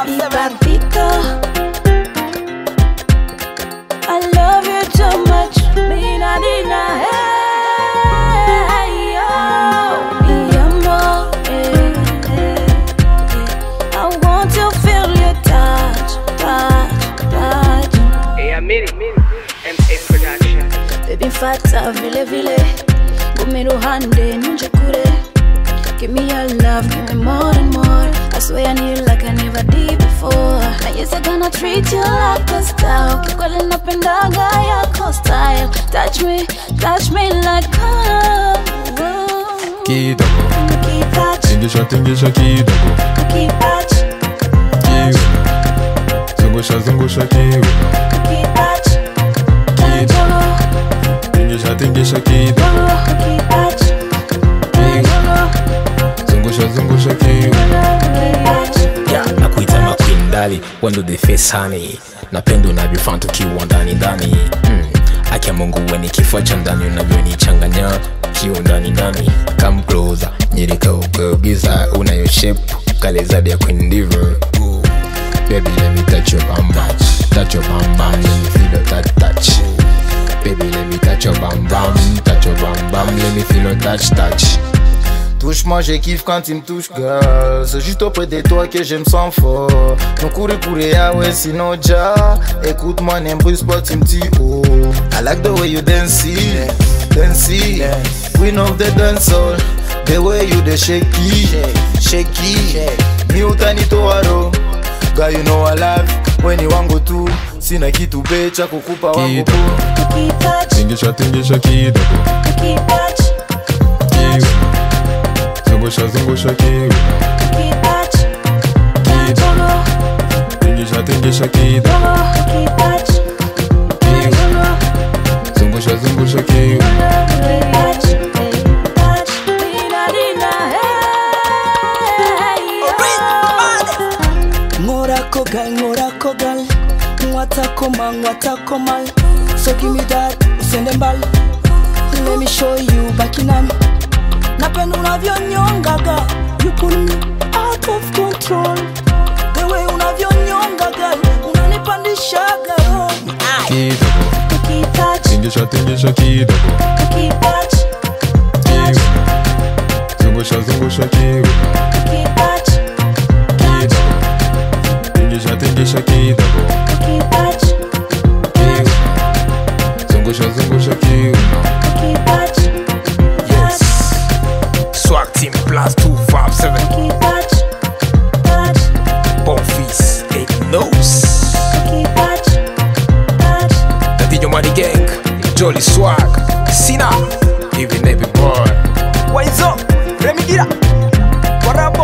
Papito, I love you too much. Mina dina, hey, yo, mi amor, I want to feel your touch, touch, touch. Hey, Amiri, MA Production. Baby fata vile vile, gumiru hande nunje kure. Give me your love, give me more and more. I swear I need you like I never did before. I guess I'm gonna treat you like a star. Kikweli napendaga yako style. Touch me like kidogo, Kitouch, tingisha kidogo, kitouch, zungusha kidogo, kitouch, tingisha kidogo, kitouch, zungusha kidogo. Yeah, nakuita makwindali, wendo the face honey. Napendo unavyofanya tukiwa ndani ndani. Aki ya Mungu we ni kifua cha ndani unavyonichanganya kiwa ndani ndani. Come closer, nyereka ukagiza unayo shape kale zaidi ya Queen Diva. Baby let me touch your bum bum, touch your bum bum, let me feel your touch. Baby let me touch your bum bum, touch your bum bum, let me feel your touch. Touche-moi, j'ai kiff quand tu me touches, girl. C'est juste auprès de toi que je me sens fort. Non courir, ah ouais, sinon ja. Écoute-moi, n'embrise pas, tu me dis oh. I like the way you dance, queen of the dancehall. The way you the shaky. Mi utanito waro. Girl, you know I love when you wango tu. Sina kitu becha kukupa wango po. kitouch, Tingisha kidogo, kitouch, zungusha kidogo, kitouch, tingisha kidogo, zungusha kidogo. Morocco girl, mwatako mal. So give me that, usende mbali. Let me show you back in me. Napenda unavyonyongaga, you put me out of control. The way unavyonyonga girl, unanipandishaga roho. Kidogo, tingisha kidogo, Kitouch, zungusha kidogo, tingisha kidogo, zungusha kidogo. Yes. Swag team plus 257. Bonfils, it knows. Daddy Money Gang, Jolly Swag, Sina, even every boy. Wise up, Remy Gira, Warabo.